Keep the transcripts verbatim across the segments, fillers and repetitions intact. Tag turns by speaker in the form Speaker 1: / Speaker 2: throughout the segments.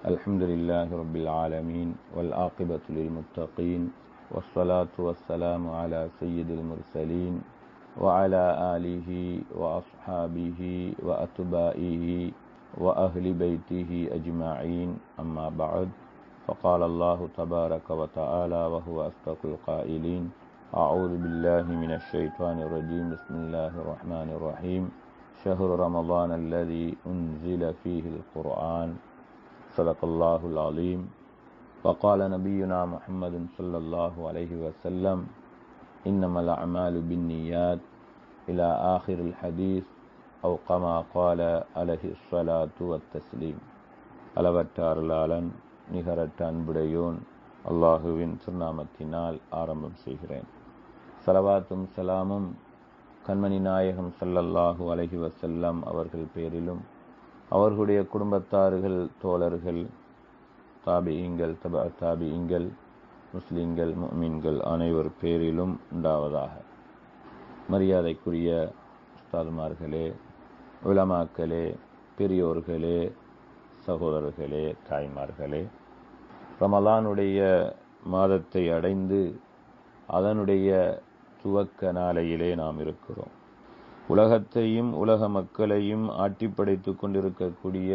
Speaker 1: الحمد لله رب العالمين والعاقبة للمتقين والصلاة والسلام على سيد المرسلين وعلى آله وأصحابه وأتباعه وأهل بيته أجمعين أما بعد فقال الله تبارك وتعالى وهو أصدق القائلين أعوذ بالله من الشيطان الرجيم بسم الله الرحمن الرحيم شهر رمضان الذي أنزل فيه القرآن صدق الله العظيم وقال نبينا محمد صلى الله عليه وسلم إنما الأعمال بالنيات إلى آخر الحديث أو كما قال عليه الصلاة والتسليم. அளவற்ற அருளாளன் நிகரற்ற அன்புடையோன் அல்லாஹுவின் திருநாமத்தினால் ஆரம்பம் செய்கிறேன். ஸலவாத்தும் ஸலாமும் கண்மணி நாயகம் ஸல்லல்லாஹு அலைஹி வஸல்லம் அவர்கள் பேரிலும் அவர்களுடைய குடும்பத்தார்கள், தோழர்கள், தாபிஈங்கள், தபா தாபிஈங்கள், முஸ்லிம்கள், முஃமின்கள் அனைவர் பேரிலும் உண்டாவதாக. மரியாதைக்குரிய உஸ்தாதுமார்களே, உலமாக்களே, பெரியோர்களே, சகோதரர்களே, தாய்மார்களே, ரமலானுடைய மாதத்தை அடைந்து அதனுடைய துவக்க நாளையிலே நாம் இருக்கிறோம். உலகத்தையும் உலக மக்களையும் ஆட்டி படைத்து கொண்டிருக்கக்கூடிய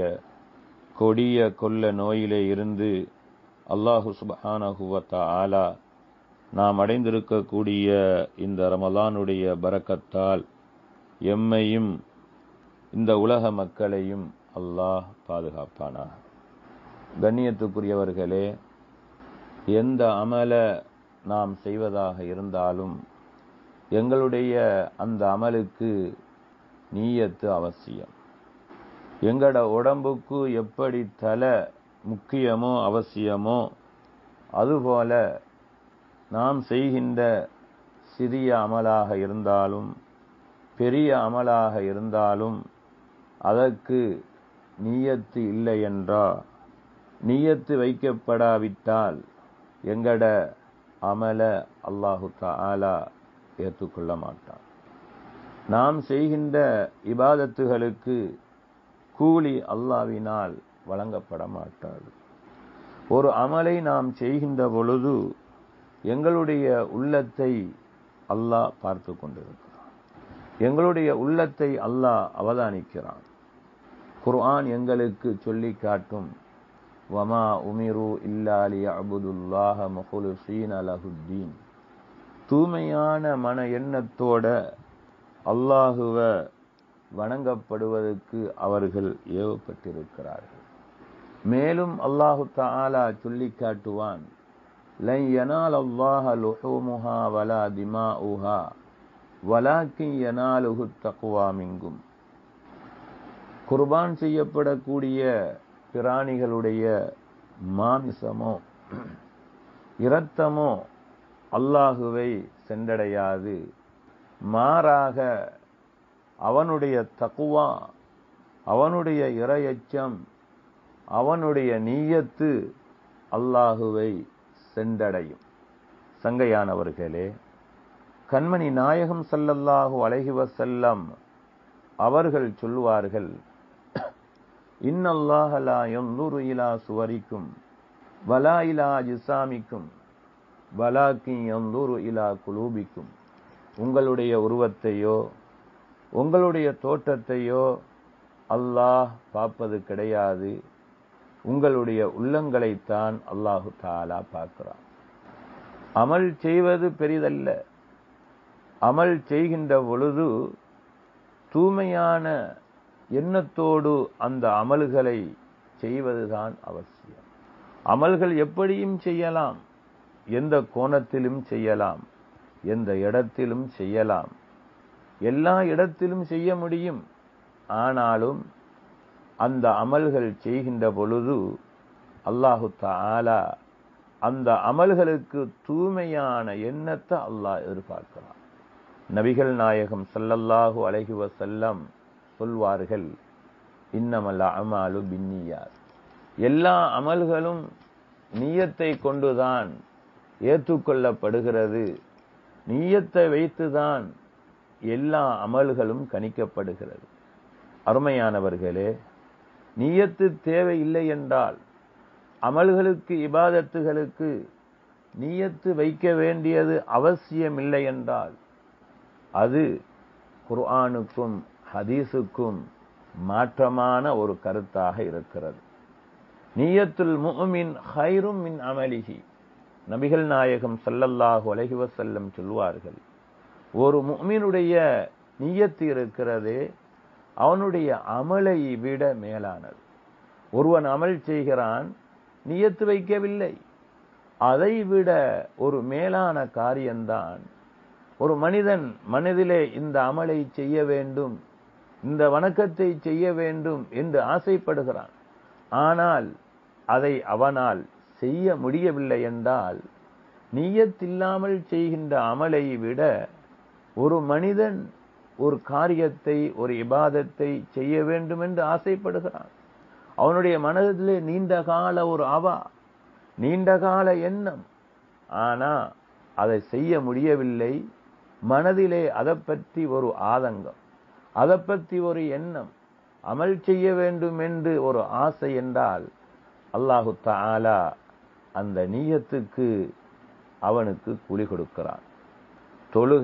Speaker 1: கொடிய கொள்ள நோயிலே இருந்து அல்லாஹு சுப்ஹானஹு வ தஆலா நாம் அடைந்திருக்கக்கூடிய இந்த ரமலானுடைய பரக்கத்தால் எம்மையும் இந்த உலக மக்களையும் அல்லாஹ் பாதுகாப்பானாக. கண்ணியத்துக்குரியவர்களே, எந்த அமல நாம் செய்வதாக இருந்தாலும் எங்களுடைய அந்த அமலுக்கு நீயத்து அவசியம். எங்களோட உடம்புக்கு எப்படி தலை முக்கியமோ அவசியமோ அதுபோல நாம் செய்கின்ற சிறிய அமலாக இருந்தாலும் பெரிய அமலாக இருந்தாலும் அதற்கு நீயத்து இல்லை என்றால், நீயத்து வைக்கப்படாவிட்டால் எங்கட அமல அல்லாஹு தஆலா ஏற்றுக்கொள்ள மாட்டான். நாம் செய்கின்ற இபாதத்துகளுக்கு கூலி அல்லாஹ்வினால் வழங்கப்பட மாட்டாது. ஒரு அமலை நாம் செய்கின்ற பொழுது எங்களுடைய உள்ளத்தை அல்லாஹ் பார்த்து கொண்டிருக்கிறான். எங்களுடைய உள்ளத்தை அல்லாஹ் அவதானிக்கிறான். குர்ஆன் எங்களுக்கு சொல்லி காட்டும், வமா உமிரு இல்லா லியஅபுதுல்லாஹ முஹ்லிஸீன லஹுத்தீன், தூய்மையான மன எண்ணத்தோட அல்லாஹுவ வணங்கப்படுவதற்கு அவர்கள் ஏவப்பட்டிருக்கிறார்கள். மேலும் அல்லாஹு தஆலா சொல்லி காட்டுவான், லன் யனாலல்லாஹ லுஹூமுஹா வலா திமாஉஹா வலாக்கின் யனாலுஹு தக்வா மின்கும். குர்பான் செய்யப்படக்கூடிய பிராணிகளுடைய மாமிசமோ இரத்தமோ அல்லாஹுவை சென்றடையாது. மாறாக அவனுடைய தக்வா, அவனுடைய இறையச்சம், அவனுடைய நீயத்து அல்லாஹுவை சென்றடையும். சங்கையானவர்களே, கண்மணி நாயகம் ஸல்லல்லாஹு அலைஹி வஸல்லம் அவர்கள் சொல்லுவார்கள், இன்னல்லாஹ லா யன்துரு இலா சுவரிக்கும் வலா இலா அஜ்சாமிக்கும் வலாக்கின் யன்துரு இலா குலூபிக்கும். உங்களுடைய உருவத்தையோ உங்களுடைய தோற்றத்தையோ அல்லாஹ் பார்ப்பது கிடையாது, உங்களுடைய உள்ளங்களைத்தான் அல்லாஹு தஆலா பார்க்கிறான். அமல் செய்வது பெரிதல்ல. அமல் செய்கின்ற பொழுது தூய்மையான எண்ணத்தோடு அந்த அமல்களை செய்வதுதான் அவசியம். அமல்கள் எப்படியும் செய்யலாம், எந்த கோணத்திலும் செய்யலாம், எந்த இடத்திலும் செய்யலாம், எல்லா இடத்திலும் செய்ய முடியும். ஆனாலும் அந்த அமல்கள் செய்கின்ற பொழுது அல்லாஹு தஆலா அந்த அமல்களுக்கு தூய்மையான எண்ணத்தை அல்லாஹ் எதிர்பார்க்கிறான். நபிகள் நாயகம் ஸல்லல்லாஹு அலைஹி வஸல்லம் சொல்வார்கள், இன்னமல் அஅமாலு பின்னியாத், எல்லா அமல்களும் நியத்தை கொண்டுதான் ஏற்றுக்கொள்ளப்படுகிறது. நியத்தை வைத்துதான் எல்லா அமல்களும் கணிக்கப்படுகிறது. அருமையானவர்களே, நியத்து தேவை இல்லை என்றால் அமல்களுக்கு இபாதத்துகளுக்கு நியத்து வைக்க வேண்டியது அவசியமில்லை என்றால் அது குர்ஆனுக்கும் ஹதீஸுக்கும் மாற்றமான ஒரு கருத்தாக இருக்கிறது. நியத்துல் முஃமின் கைரும் மின் அமலிஹி, நபிகள் நாயகம் ஸல்லல்லாஹு அலைஹி வஸல்லம் சொல்வார்கள், ஒரு முஃமினுடைய நியத்து இருக்கிறதே அவனுடைய அமலை விட மேலானது. ஒருவன் அமல் செய்கிறான், நியத்து வைக்கவில்லை, அதை விட ஒரு மேலான காரியம்தான் ஒரு மனிதன் மனதிலே இந்த அமலை செய்ய வேண்டும், இந்த வணக்கத்தை செய்ய வேண்டும் என்று ஆசைப்படுகிறான். ஆனால் அதை அவனால் செய்ய முடியவில்லை என்றால் நியத்தில்லாமல் செய்கின்ற அமலை விட ஒரு மனிதன் ஒரு காரியத்தை, ஒரு இபாதத்தை செய்ய வேண்டும் என்று ஆசைப்படுகிறான். அவனுடைய மனதிலே நீண்ட கால ஒரு அவா, நீண்ட கால எண்ணம், ஆனா அதை செய்ய முடியவில்லை. மனதிலே அதை பற்றி ஒரு ஆதங்கம், அதை பற்றி ஒரு எண்ணம், அமல் செய்ய வேண்டும் என்று ஒரு ஆசை என்றால் அல்லாஹு தஆலா அந்த நியத்துக்கு அவனுக்கு கூலி கொடுக்கிறான். தொழுக,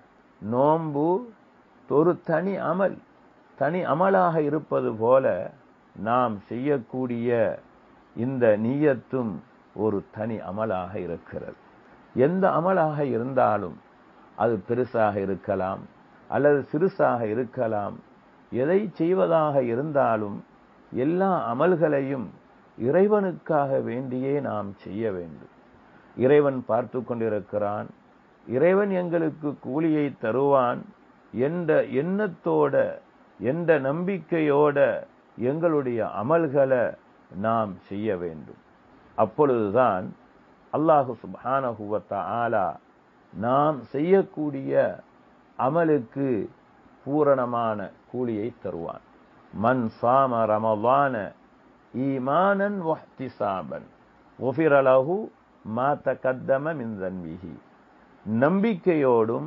Speaker 1: நோன்பு ஒரு தனி அமல், தனி அமலாக இருப்பது போல நாம் செய்யக்கூடிய இந்த நியத்தும் ஒரு தனி அமலாக இருக்கிறது. எந்த அமலாக இருந்தாலும் அது பெருசாக இருக்கலாம் அல்லது சிறுசாக இருக்கலாம், எதை செய்வதாக இருந்தாலும் எல்லா அமல்களையும் இறைவனுக்காக வேண்டியே நாம் செய்ய வேண்டும். இறைவன் பார்த்து கொண்டிருக்கிறான், இறைவன் எங்களுக்கு கூலியை தருவான் என்ற எண்ணத்தோட, என்ற நம்பிக்கையோட எங்களுடைய அமல்களை நாம் செய்ய வேண்டும். அப்பொழுதுதான் அல்லாஹு சுப்ஹானஹு வ தஆலா நாம் செய்யக்கூடிய அமலுக்கு பூரணமான கூலியை தருவான். மன் சாம ரமலான ஈமானன் வஹ்திசாபன் குஃபிர லஹு மா தகத்தம மின் தன்பிஹி, நம்பிக்கையோடும்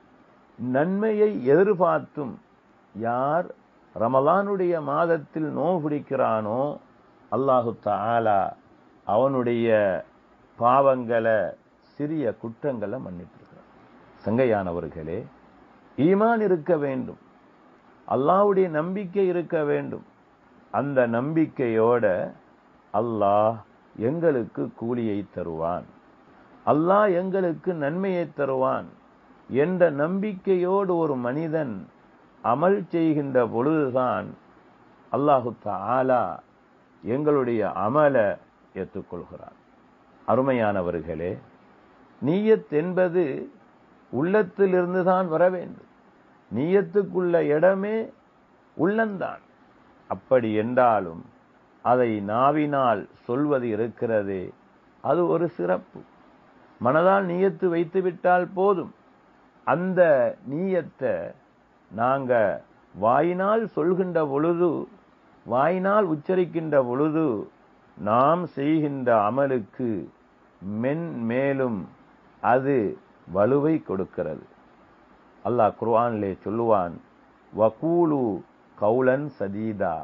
Speaker 1: நன்மையை எதிர்பார்த்தும் யார் ரமலானுடைய மாதத்தில் நோன்பு பிடிக்கிறானோ அல்லாஹு தஆலா அவனுடைய பாவங்களை, சிறிய குற்றங்களை மன்னித்திருக்கிறார். சங்கையானவர்களே, ஈமான் இருக்க வேண்டும், அல்லாஹ்வுடைய நம்பிக்கை இருக்க வேண்டும். அந்த நம்பிக்கையோட அல்லாஹ் எங்களுக்கு கூலியை தருவான், அல்லாஹ் எங்களுக்கு நன்மையை தருவான் என்ற நம்பிக்கையோடு ஒரு மனிதன் அமல் செய்கின்ற பொழுதுதான் அல்லாஹு தஆலா எங்களுடைய அமலை ஏற்றுக்கொள்கிறார். அருமையானவர்களே, நியத் என்பது உள்ளத்திலிருந்து தான் வர வேண்டும். நியத்துக்குள்ள இடமே உள்ளந்தான். அப்படி என்றாலும் அதை நாவினால் சொல்வது இருக்கிறதே, அது ஒரு சிறப்பு. மனதால் நியத்து வைத்து விட்டால் போதும். அந்த நியத்தை நாங்க வாயினால் சொல்கின்ற பொழுது, வாயினால் உச்சரிக்கின்ற பொழுது நாம் செய்கின்ற அமலுக்கு மென் மேலும் அது வலுவை கொடுக்கிறது. அல்லாஹ் குர்ஆனிலே சொல்லுவான், வகூலு கௌலன் சதீதா,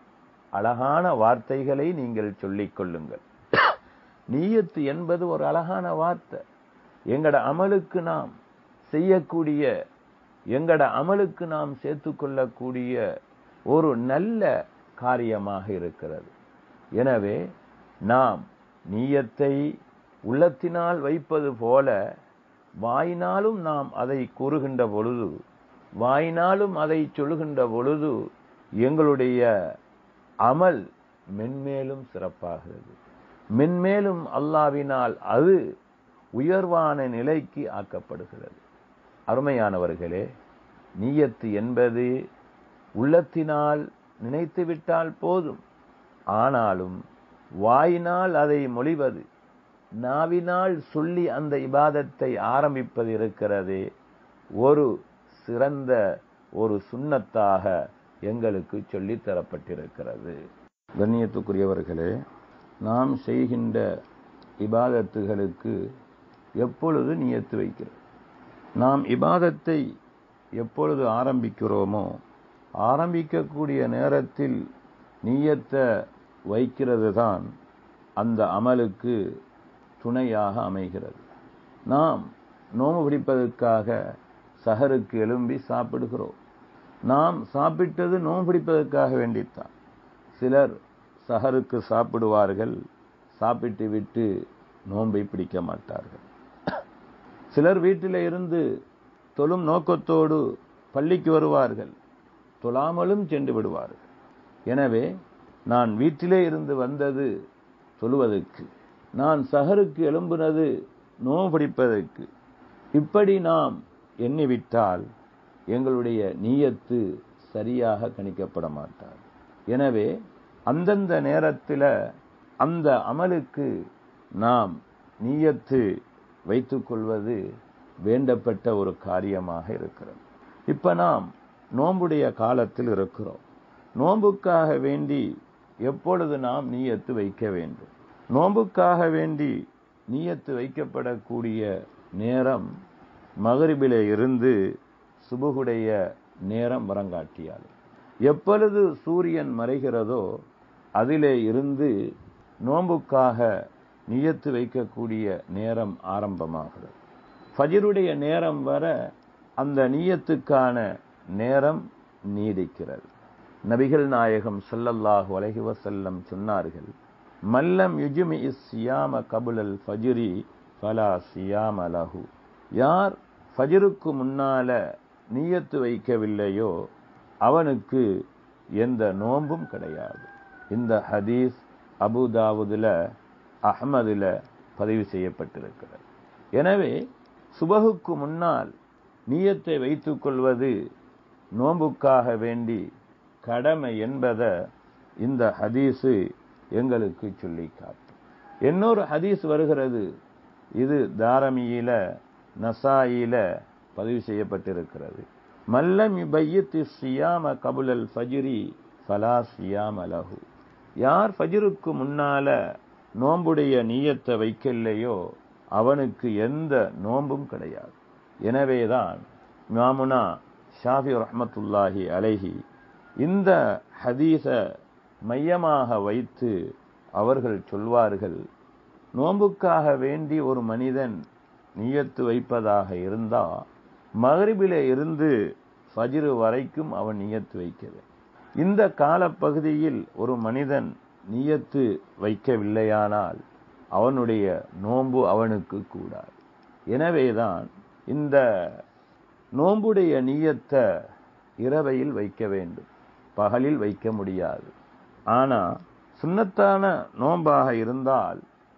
Speaker 1: அழகான வார்த்தைகளை நீங்கள் சொல்லிக் கொள்ளுங்கள். நியத்து என்பது ஒரு அழகான வார்த்தை. எங்கட அமலுக்கு நாம் செய்யக்கூடிய, எங்கட அமலுக்கு நாம் சேர்த்துக்கொள்ளக்கூடிய ஒரு நல்ல காரியமாக இருக்கிறது. எனவே நாம் நியத்தை உள்ளத்தினால் வைப்பது போல வாயினாலும் நாம் அதை கூறுகின்ற பொழுது, வாயினாலும் அதை சொல்கின்ற பொழுது எங்களுடைய அமல் மென்மேலும் சிறப்பாகிறது. மென்மேலும் அல்லாஹ்வினால் அது உயர்வான நிலைக்கு ஆக்கப்படுகிறது. அருமையானவர்களே, நியத்து என்பது உள்ளத்தினால் நினைத்துவிட்டால் போதும். ஆனாலும் வாயினால் அதை மொழிவது, நாவினால் சொல்லி அந்த இபாதத்தை ஆரம்பிப்பது இருக்கிறது, ஒரு சிறந்த ஒரு சுன்னத்தாக எங்களுக்கு சொல்லித் தரப்பட்டிருக்கிறது. கண்ணியத்துக்குரியவர்களே, நாம் செய்கின்ற இபாதத்துகளுக்கு எப்பொழுது நியத்து வைக்கிறோம்? நாம் இபாதத்தை எப்பொழுது ஆரம்பிக்கிறோமோ ஆரம்பிக்கக்கூடிய நேரத்தில் நியத்தை வைக்கிறது தான் அந்த அமலுக்கு துணையாக அமைகிறது. நாம் நோன்பு பிடிப்பதற்காக சஹருக்கு எழும்பி சாப்பிடுகிறோம். நாம் சாப்பிட்டது நோன்பு பிடிப்பதற்காக வேண்டித்தான். சிலர் சஹருக்கு சாப்பிடுவார்கள், சாப்பிட்டு விட்டு நோன்பை பிடிக்க மாட்டார்கள். சிலர் வீட்டில் இருந்து தொழும் நோக்கத்தோடு பள்ளிக்கு வருவார்கள், தொழாமலும் சென்று விடுவார்கள். எனவே நான் வீட்டிலே இருந்து வந்தது தொழுவதற்கு, நான் சஹருக்கு எழும்பினது நோன்பு பிடிப்பதற்கு, இப்படி நாம் எண்ணிவிட்டால் எங்களுடைய நியத்து சரியாக கணிக்கப்பட மாட்டார். எனவே அந்தந்த நேரத்தில் அந்த அமலுக்கு நாம் நியத்து வைத்துக் கொள்வது வேண்டப்பட்ட ஒரு காரியமாக இருக்கிறது. இப்ப நாம் நோன்புடைய காலத்தில் இருக்கிறோம். நோன்புக்காக வேண்டி எப்பொழுது நாம் நியத்து வைக்க வேண்டும்? நோன்புக்காக வேண்டி நியத்து வைக்கப்படக்கூடிய நேரம் மகரிபிலே இருந்து சுபுகுடைய நேரம் வரங்காட்டியால் எப்பொழுது சூரியன் மறைகிறதோ அதிலே இருந்து நோன்புக்காக நியத்து வைக்கக்கூடிய நேரம் ஆரம்பமாகிறது. ஃபஜ்ருடைய நேரம் வர அந்த நியத்துக்கான நேரம் நீடிக்கிறது. நபிகள் நாயகம் ஸல்லல்லாஹு அலைஹி வஸல்லம் சொன்னார்கள், மல்லம் யுஜ்மி ஸியாம கபுலல் ஃபஜ்ரி ஃபலா ஸியாம லஹு. யார் ஃபஜ்ருக்கு முன்னால நியத்து வைக்கவில்லையோ அவனுக்கு எந்த நோன்பும் கிடையாது. இந்த ஹதீஸ் அபூ தாவூதுல, அஹ்மதுல பதிவு செய்யப்பட்டிருக்கிறது. எனவே சுபஹுக்கு முன்னால் நியத்தை வைத்துக் கொள்வது நோன்புக்காக வேண்டி கடமை என்பதை இந்த ஹதீஸு எங்களுக்கு சொல்லி காட்டும். இன்னொரு ஹதீஸ் வருகிறது, இது தாரமியில நசாயில பதிவு செய்யப்பட்டிருக்கிறது. மல்லம் யுபய்யித் ஸியாம கபுலல் ஃபஜ்ரி ஃபலா ஸியாம லஹு. யார் ஃபஜ்ருக்கு முன்னால நோன்புடைய நியத்தை வைக்கலையோ அவனுக்கு எந்த நோன்பும் கிடையாது. எனவேதான் இமாமுனா ஷாஃபி ரஹ்மத்துல்லாஹி அலைஹி இந்த ஹதீஸ மையமாக வைத்து அவர்கள் சொல்வார்கள், நோன்புக்காக வேண்டி ஒரு மனிதன் நியத்து வைப்பதாக இருந்தால் மகரிபிலே இருந்து ஃபஜ்ரு வரைக்கும் அவன் நியத்து வைக்கிறது. இந்த காலப்பகுதியில் ஒரு மனிதன் நியத்து வைக்கவில்லையானால் அவனுடைய நோன்பு அவனுக்கு கூடாது. எனவேதான் இந்த நோன்புடைய நியத்தை இரவையில் வைக்க வேண்டும், பகலில் வைக்க முடியாது. ஆனால் சுன்னத்தான நோன்பாக இருந்தால்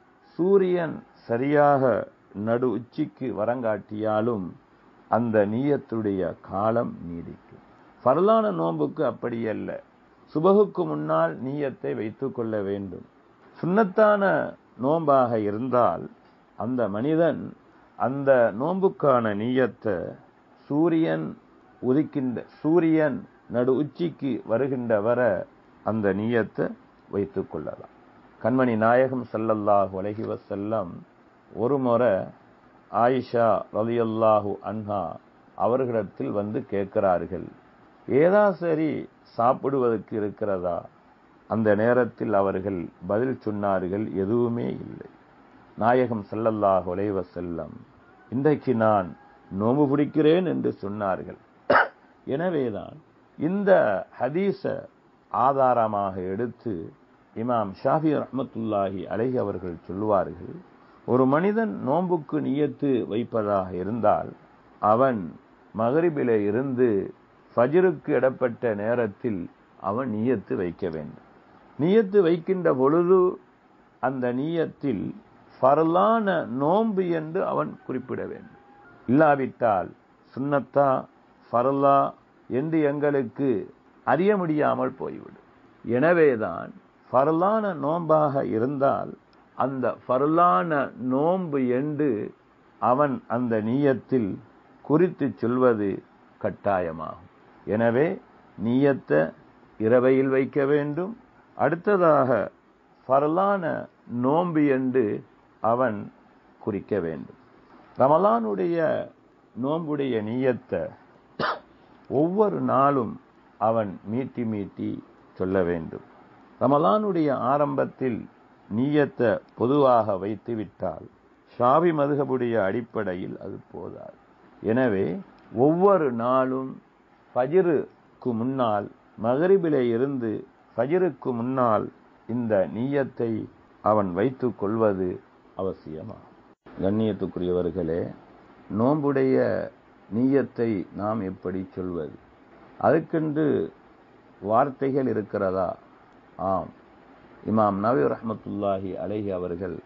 Speaker 1: சூரியன் சரியாக நடு உச்சிக்கு வரங்காட்டியாலும் அந்த நியத்துடைய காலம் நீடிக்கும். ஃபர்லான நோன்புக்கு அப்படி அல்ல, சுபகுக்கு முன்னால் நியத்தை வைத்துக் கொள்ள வேண்டும். சுன்னத்தான நோன்பாக இருந்தால் அந்த மனிதன் அந்த நோன்புக்கான நியத்தை சூரியன் உதிக்கின்ற சூரியன் நடு உச்சிக்கு வருகின்ற வர அந்த நியத்தை வைத்துக் கொள்ளலாம். கண்மணி நாயகம் ஸல்லல்லாஹு அலைஹி வஸல்லம் ஒரு முறை ஆயிஷா ரலியல்லாஹு அன்ஹா அவர்களிடத்தில் வந்து கேட்கிறார்கள், ஏதா சரி சாப்பிடுவதற்கு இருக்கிறதா? அந்த நேரத்தில் அவர்கள் பதில் சொன்னார்கள், எதுவுமே இல்லை. நாயகம் ஸல்லல்லாஹு அலைஹி வஸல்லம், இன்றைக்கு நான் நோன்பு பிடிக்கிறேன் என்று சொன்னார்கள். எனவேதான் இந்த ஹதீஸ ஆதாரமாக எடுத்து இமாம் ஷாஃபி ரஹ்மத்துல்லாஹி அலைஹி அவர்கள் சொல்லுவார்கள், ஒரு மனிதன் நோன்புக்கு நியத்து வைப்பதாக இருந்தால் அவன் மகரிபிலே இருந்து ஃபஜ்ருக்கு இடப்பட்ட நேரத்தில் அவன் நியத்து வைக்க வேண்டும். நியத்து வைக்கின்ற பொழுது அந்த நியத்தில் ஃபர்லான நோன்பு என்று அவன் குறிப்பிட வேண்டும். இல்லாவிட்டால் சுன்னத்தா ஃபர்லா என்று எங்களுக்கு அறிய முடியாமல் போய்விடும். எனவேதான் ஃபர்லான நோன்பாக இருந்தால் அந்த ஃபர்லான நோன்பு என்று அவன் அந்த நியத்தில் குறித்து சொல்வது கட்டாயமாகும். எனவே நியத்தை இரவையில் வைக்க வேண்டும். அடுத்ததாக ஃபர்லான நோன்பு என்று அவன் குறிக்க வேண்டும். ரமலானுடைய நோன்புடைய நியத்தை ஒவ்வொரு நாளும் அவன் மீட்டி மீட்டி சொல்ல வேண்டும். ரமலானுடைய ஆரம்பத்தில் நீயத்தை பொதுவாக வைத்து விட்டால் ஷாஃபி மதுஹபுடைய அடிப்படையில் அது போதாது. எனவே ஒவ்வொரு நாளும் ஃபஜ்ருக்கு முன்னால், மகரிபிலே இருந்து ஃபஜ்ருக்கு முன்னால் இந்த நீயத்தை அவன் வைத்து கொள்வது அவசியமாகும். கண்ணியத்துக்குரியவர்களே, நோன்புடைய நீயத்தை நாம் எப்படி சொல்வது? அதுக்கென்று வார்த்தைகள் இருக்கிறதா? ஆம், இமாம் நவவி ரஹ்மத்துல்லாஹி அலைஹி அவர்கள்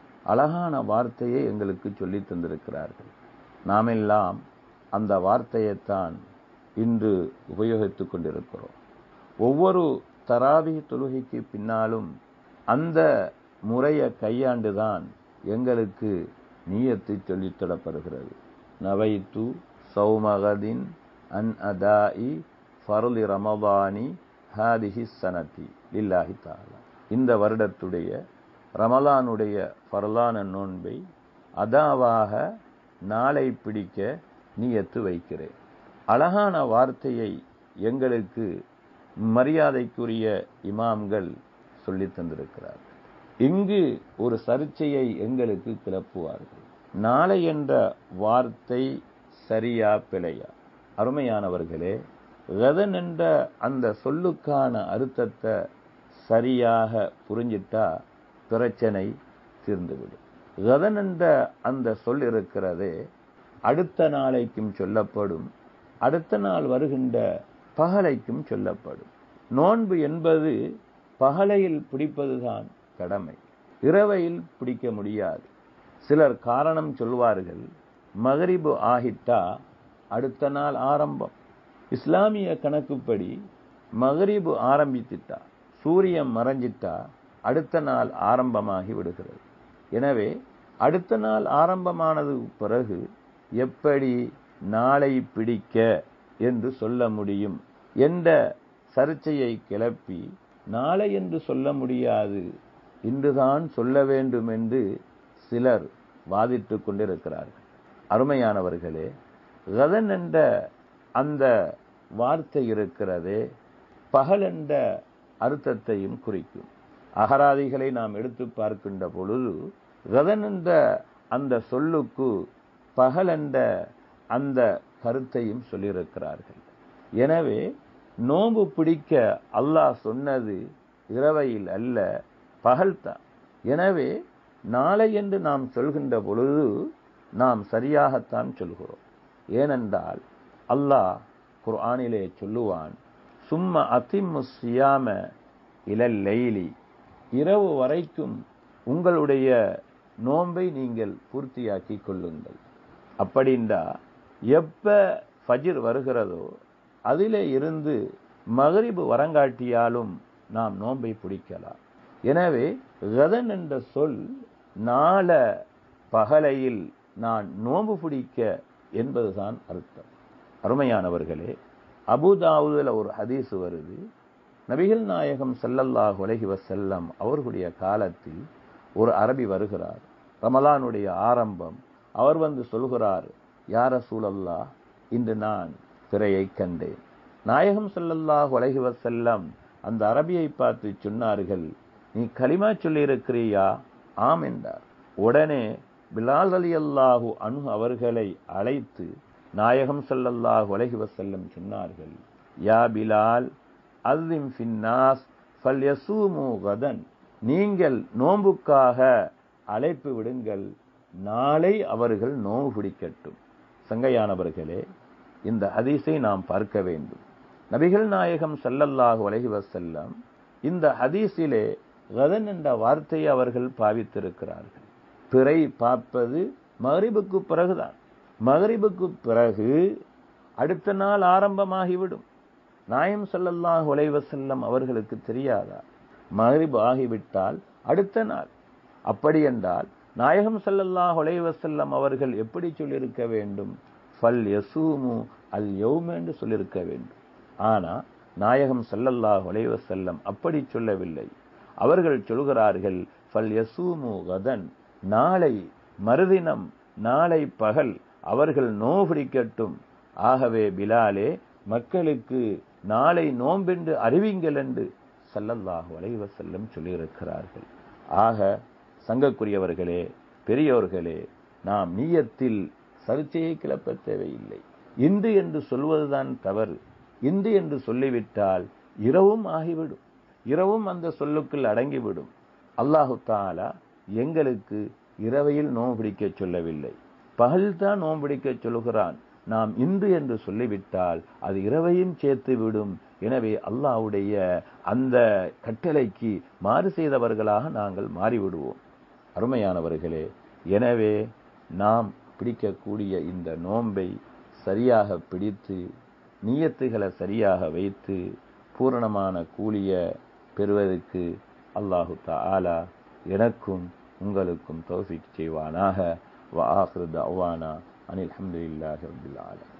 Speaker 1: அழகான வார்த்தையை எங்களுக்கு சொல்லி தந்திருக்கிறார்கள். நாமெல்லாம் அந்த வார்த்தையைத்தான் இன்று உபயோகித்துக் கொண்டிருக்கிறோம். ஒவ்வொரு தராவி தொழுகைக்கு பின்னாலும் அந்த முறையை கையாண்டுதான் எங்களுக்கு நீயத்தை சொல்லித் தரப்படுகிறது. நவைத்து சௌமகதின் அன் அதாஇ ஃபர்லி ரமதானி ஹாதிஹி சனதி லில்லாஹி தஆலா. இந்த வருடத்துடைய ரமலானுடைய ஃபர்லான நோன்பை அதாவாக நாளை பிடிக்க நியத்து வைக்கிறேன். அழகான வார்த்தையை எங்களுக்கு மரியாதைக்குரிய இமாம்கள் சொல்லித் தந்திருக்கிறார்கள். இங்கு ஒரு சர்ச்சையை எங்களுக்கு கிளப்புவார்கள். நாளை என்ற வார்த்தை சரியா பிழையா? அருமையானவர்களே, கதன் என்ற அந்த சொல்லுக்கான அர்த்தத்தை சரியாக புரிஞ்சிட்டா பிரச்சனை தீர்ந்துவிடும். கதன் என்ற அந்த சொல் இருக்கிறதே, அடுத்த நாளைக்கும் சொல்லப்படும், அடுத்த நாள் வருகின்ற பகலைக்கும் சொல்லப்படும். நோன்பு என்பது பகலையில் பிடிப்பதுதான் கடமை, இரவையில் பிடிக்க முடியாது. சிலர் காரணம் சொல்வார்கள், மகரிபு ஆகிட்டா அடுத்த நாள் ஆரம்பம். இஸ்லாமிய கணக்குப்படி மகரிபு ஆரம்பித்துட்டா, சூரியன் மறைஞ்சிட்டா அடுத்த நாள் ஆரம்பமாகி விடுகிறது. எனவே அடுத்த நாள் ஆரம்பமானது பிறகு எப்படி நாளை பிடிக்க என்று சொல்ல முடியும் என்ற சர்ச்சையை கிளப்பி, நாளை என்று சொல்ல முடியாது, இன்றுதான் சொல்ல வேண்டும் என்று சிலர் வாதிட்டுக் கொண்டிருக்கிறார்கள். அருமையானவர்களே, கதன் என்ற அந்த வார்த்தை இருக்கிறதே, பகல் என்ற அர்த்தத்தையும் குறிக்கும். அகராதிகளை நாம் எடுத்து பார்க்கின்ற பொழுது கதன் என்ற அந்த சொல்லுக்கு பகல் என்ற அந்த கருத்தையும் சொல்லியிருக்கிறார்கள். எனவே நோன்பு பிடிக்க அல்லாஹ் சொன்னது இரவையில் அல்ல, பகல்தான். எனவே நாளை என்று நாம் சொல்கின்ற பொழுது நாம் சரியாகத்தான் சொல்கிறோம். ஏனென்றால் அல்லாஹ் குர்ஆனிலே சொல்லுவான், சும்ம அதிம்மு சியாம இலல் லைலி, இரவு வரைக்கும் உங்களுடைய நோன்பை நீங்கள் பூர்த்தியாக்கி கொள்ளுங்கள். அப்படின்றா எப்ப ஃபஜ்ர் வருகிறதோ அதிலே இருந்து மகரிபு வரங்காட்டியாலும் நாம் நோன்பை பிடிக்கலாம். எனவே கதன் என்ற சொல் நாள பகலையில் நான் நோன்பு பிடிக்க என்பதுதான் அர்த்தம். அருமையானவர்களே, அபூதாவுதுல ஒரு ஹதீஸ் வருது. நபிகள் நாயகம் ஸல்லல்லாஹு அலைஹி வஸல்லம் அவர்களுடைய காலத்தில் ஒரு அரபி வருகிறார். ரமலானுடைய ஆரம்பம். அவர் வந்து சொல்கிறார், யா ரசூலல்லாஹ், இன்று நான் பிறையை கண்டேன். நாயகம் ஸல்லல்லாஹு அலைஹி வஸல்லம் அந்த அரபியை பார்த்து சொன்னார்கள், நீ கலிமா சொல்லியிருக்கிறியா? ஆம் என்றார். உடனே பிலால் ரலியல்லாஹு அன்ஹு அவர்களை அழைத்து நாயகம் ஸல்லல்லாஹு அலைஹி வஸல்லம் சொன்னார்கள், யா பிலால் அஸ்ஸிம் ஃபின்னாஸ் ஃபல்யஸூமு கதன், நீங்கள் நோன்புக்காக அழைப்பு விடுங்கள், நாளை அவர்கள் நோன்பு பிடிக்கட்டும். சங்கையானவர்களே, இந்த ஹதீஸை நாம் பார்க்க வேண்டும். நபிகள் நாயகம் ஸல்லல்லாஹு அலைஹி வஸல்லம் இந்த ஹதீஸிலே கதன் என்ற வார்த்தையை அவர்கள் பாவித்திருக்கிறார்கள். பிறை பார்ப்பது மகரிபுக்கு பிறகுதான். மகரிபுக்கு பிறகு அடுத்த நாள் ஆரம்பமாகிவிடும். நாயகம் ஸல்லல்லாஹு அலைஹி வஸல்லம் அவர்களுக்கு தெரியாதா? மகரிப் ஆகிவிட்டால் அடுத்த நாள். அப்படி என்றால் நாயகம் ஸல்லல்லாஹு அலைஹி வஸல்லம் அவர்கள் எப்படி சொல்லியிருக்க வேண்டும்? ஃபல் யஸூமு அல் யௌம என்று சொல்லியிருக்க வேண்டும். ஆனா நாயகம் ஸல்லல்லாஹு அலைஹி வஸல்லம் அப்படி சொல்லவில்லை. அவர்கள் சொல்கிறார்கள், ஃபல் யஸூமு கதன், நாளை மறுதினம், நாளை பகல் அவர்கள் நோம்பிடிக்கட்டும். ஆகவே பிலாலே, மக்களுக்கு நாளை நோன்பென்று அறிவிங்கள் என்று ஸல்லல்லாஹு அலைஹி வஸல்லம் சொல்லியிருக்கிறார்கள். ஆக சங்கக்குரியவர்களே, பெரியோர்களே, நாம் நீயத்தில் சர்ச்சையை கிளப்ப தேவையில்லை. இன்று என்று சொல்வதுதான் தவறு. இன்று என்று சொல்லிவிட்டால் இரவும் ஆகிவிடும், இரவும் அந்த சொல்லுக்குள் அடங்கிவிடும். அல்லாஹு தஆலா எங்களுக்கு இரவையில் நோன்பு பிடிக்க சொல்லவில்லை, பகல்தான் நோன்பு பிடிக்க சொல்கிறான். நாம் இன்று என்று சொல்லிவிட்டால் அது இரவையும் சேர்த்து விடும். எனவே அல்லாஹ்வுடைய அந்த கட்டளைக்கு மாறு செய்தவர்களாக நாங்கள் மாறிவிடுவோம். அருமையானவர்களே, எனவே நாம் பிடிக்கக்கூடிய இந்த நோன்பை சரியாக பிடித்து நியத்துகளை சரியாக வைத்து பூரணமான கூலிய பெறுவதற்கு அல்லாஹு தஆலா எனக்கும் உங்களுக்கும் தௌஃபீக் செய்வானாக. வ ஆகிரு தஅவானா அனில் ஹம்துலில்லாஹி ரப்பில் ஆலமீன்.